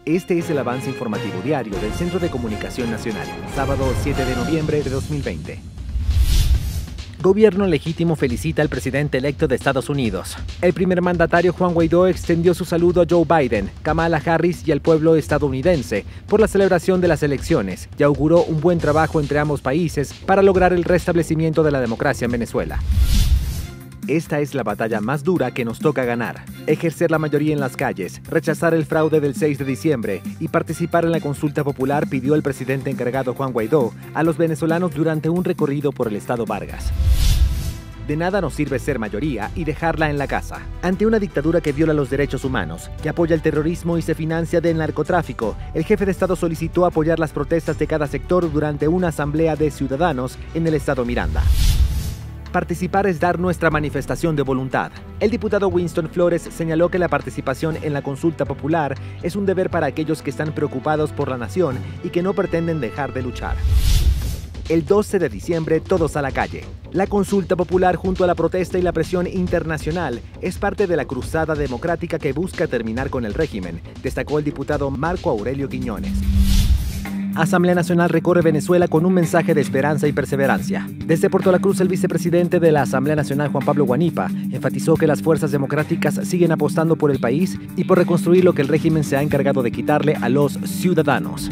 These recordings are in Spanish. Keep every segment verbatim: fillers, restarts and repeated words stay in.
Este es el avance informativo diario del Centro de Comunicación Nacional, sábado siete de noviembre de dos mil veinte. Gobierno legítimo felicita al presidente electo de Estados Unidos. El primer mandatario Juan Guaidó extendió su saludo a Joe Biden, Kamala Harris y al pueblo estadounidense por la celebración de las elecciones y auguró un buen trabajo entre ambos países para lograr el restablecimiento de la democracia en Venezuela. Esta es la batalla más dura que nos toca ganar. Ejercer la mayoría en las calles, rechazar el fraude del seis de diciembre y participar en la consulta popular, pidió el presidente encargado Juan Guaidó a los venezolanos durante un recorrido por el estado Vargas. De nada nos sirve ser mayoría y dejarla en la casa. Ante una dictadura que viola los derechos humanos, que apoya el terrorismo y se financia del narcotráfico, el jefe de Estado solicitó apoyar las protestas de cada sector durante una asamblea de ciudadanos en el estado Miranda. Participar es dar nuestra manifestación de voluntad. El diputado Winston Flores señaló que la participación en la consulta popular es un deber para aquellos que están preocupados por la nación y que no pretenden dejar de luchar. El doce de diciembre, todos a la calle. La consulta popular, junto a la protesta y la presión internacional, es parte de la cruzada democrática que busca terminar con el régimen, destacó el diputado Marco Aurelio Quiñones. Asamblea Nacional recorre Venezuela con un mensaje de esperanza y perseverancia. Desde Puerto La Cruz, el vicepresidente de la Asamblea Nacional, Juan Pablo Guanipa, enfatizó que las fuerzas democráticas siguen apostando por el país y por reconstruir lo que el régimen se ha encargado de quitarle a los ciudadanos.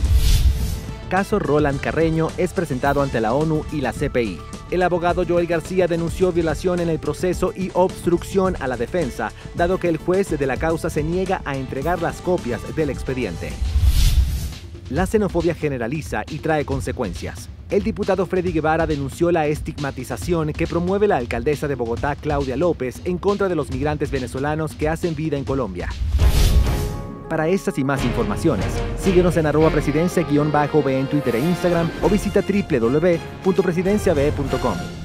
Caso Roland Carreño es presentado ante la ONU y la C P I. El abogado Joel García denunció violación en el proceso y obstrucción a la defensa, dado que el juez de la causa se niega a entregar las copias del expediente. La xenofobia generaliza y trae consecuencias. El diputado Freddy Guevara denunció la estigmatización que promueve la alcaldesa de Bogotá, Claudia López, en contra de los migrantes venezolanos que hacen vida en Colombia. Para estas y más informaciones, síguenos en arroba presidencia guión bajo B en Twitter e Instagram o visita doble u doble u doble u punto presidencia b punto com.